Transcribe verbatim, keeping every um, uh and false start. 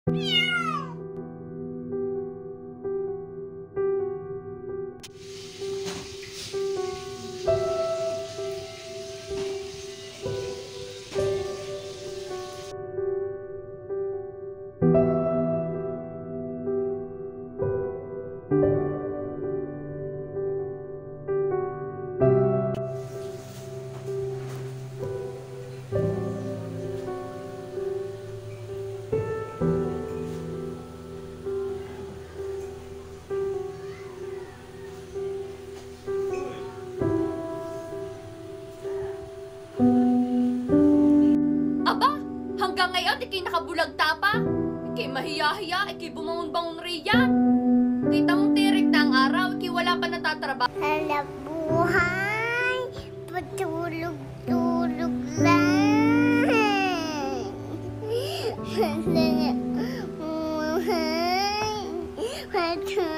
Aba, hanggang ngayon, ikay nakabulagta pa. Ikay mahiya-hiya, ikay bumangon-bangon riyan. Kita mong tirik na ang araw, ikay wala pa natatrabaho. Hala buhay, patulog-tulog lang. Hala buhay, patulog.